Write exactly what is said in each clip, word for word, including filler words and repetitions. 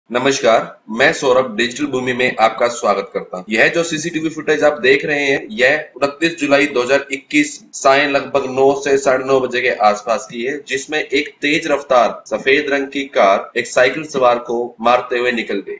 नमस्कार, मैं सौरभ डिजिटल भूमि में आपका स्वागत करता हूं। यह जो सीसीटीवी फुटेज आप देख रहे हैं, यह उनतीस जुलाई दो हज़ार इक्कीस सायं लगभग नौ से साढ़े नौ बजे के आसपास की है, जिसमें एक तेज रफ्तार सफेद रंग की कार एक साइकिल सवार को मारते हुए निकल गई।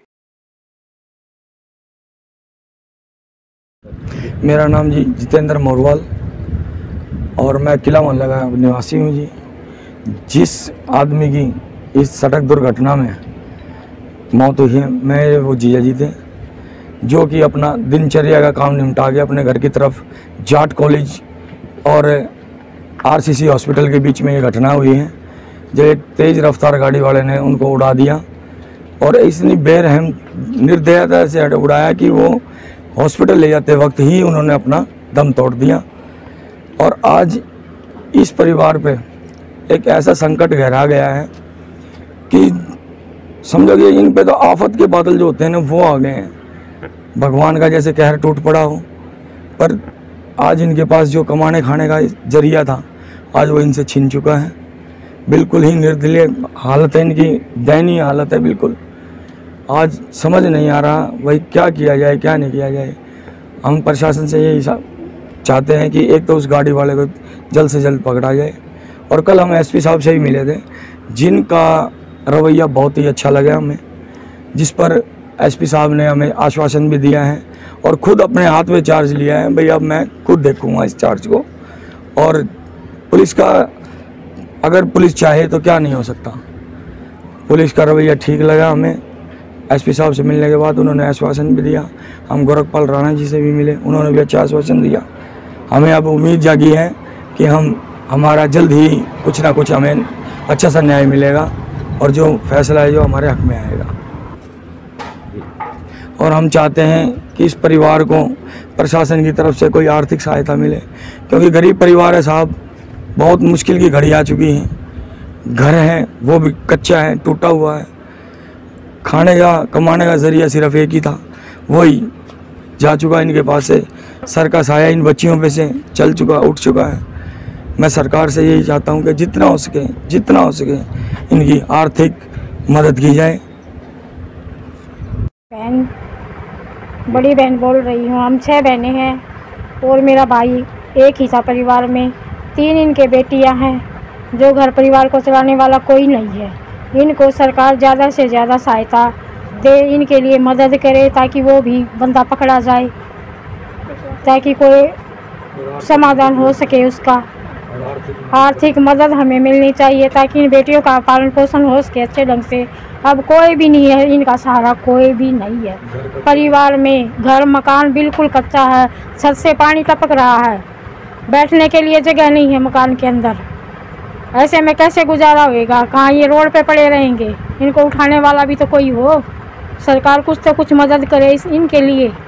मेरा नाम जी जितेंद्र मोरवाल और मैं किला मोहल्ला का निवासी हूँ जी। जिस आदमी की इस सड़क दुर्घटना में मौत हुई है, मैं वो जीजा जी थे, जो कि अपना दिनचर्या का काम निपटा के अपने घर की तरफ जाट कॉलेज और आरसीसी हॉस्पिटल के बीच में ये घटना हुई है। जो एक तेज़ रफ्तार गाड़ी वाले ने उनको उड़ा दिया और इतनी बेरहम निर्दयता से उड़ाया कि वो हॉस्पिटल ले जाते वक्त ही उन्होंने अपना दम तोड़ दिया। और आज इस परिवार पे एक ऐसा संकट गहरा गया है कि समझो कि इन पे तो आफत के बादल जो होते हैं ना, वो आ गए हैं। भगवान का जैसे कहर टूट पड़ा हो, पर आज इनके पास जो कमाने खाने का जरिया था, आज वो इनसे छीन चुका है। बिल्कुल ही निर्दलीय हालत है इनकी, दयनीय हालत है बिल्कुल। आज समझ नहीं आ रहा भाई क्या किया जाए, क्या नहीं किया जाए। हम प्रशासन से यही चाहते हैं कि एक तो उस गाड़ी वाले को जल्द से जल्द पकड़ा जाए। और कल हम एसपी साहब से भी मिले थे, जिनका रवैया बहुत ही अच्छा लगा हमें, जिस पर एसपी साहब ने हमें आश्वासन भी दिया है और ख़ुद अपने हाथ में चार्ज लिया है। भाई अब मैं खुद देखूंगा इस चार्ज को। और पुलिस का, अगर पुलिस चाहे तो क्या नहीं हो सकता। पुलिस का रवैया ठीक लगा हमें। एसपी साहब से मिलने के बाद उन्होंने आश्वासन भी दिया। हम गोरखपाल राणा जी से भी मिले, उन्होंने भी अच्छा आश्वासन दिया। हमें अब उम्मीद जागी है कि हम हमारा जल्द ही कुछ ना कुछ हमें अच्छा सा न्याय मिलेगा और जो फैसला है जो हमारे हक में आएगा। और हम चाहते हैं कि इस परिवार को प्रशासन की तरफ से कोई आर्थिक सहायता मिले, क्योंकि गरीब परिवार है साहब। बहुत मुश्किल की घड़ी आ चुकी है। घर है वो भी कच्चा है, टूटा हुआ है। खाने का कमाने का ज़रिया सिर्फ एक ही था, वही जा चुका इनके पास से। सर का साया इन बच्चियों पे से चल चुका, उठ चुका है। मैं सरकार से यही चाहता हूँ कि जितना हो सके जितना हो सके इनकी आर्थिक मदद की जाए। बहन, बड़ी बहन बोल रही हूँ। हम छह बहनें हैं और मेरा भाई। एक ही था परिवार में। तीन इनके बेटियां हैं, जो घर परिवार को चलाने वाला कोई नहीं है। इनको सरकार ज़्यादा से ज़्यादा सहायता दे, इनके लिए मदद करे, ताकि वो भी बंदा पकड़ा जाए, ताकि कोई समाधान हो सके उसका। आर्थिक मदद हमें मिलनी चाहिए ताकि इन बेटियों का पालन पोषण हो सके अच्छे ढंग से। अब कोई भी नहीं है इनका सहारा, कोई भी नहीं है परिवार में। घर मकान बिल्कुल कच्चा है, छत से पानी टपक रहा है, बैठने के लिए जगह नहीं है मकान के अंदर। ऐसे में कैसे गुजारा होएगा? कहाँ ये रोड पे पड़े रहेंगे? इनको उठाने वाला भी तो कोई हो। सरकार कुछ तो कुछ मदद करे इस इनके लिए।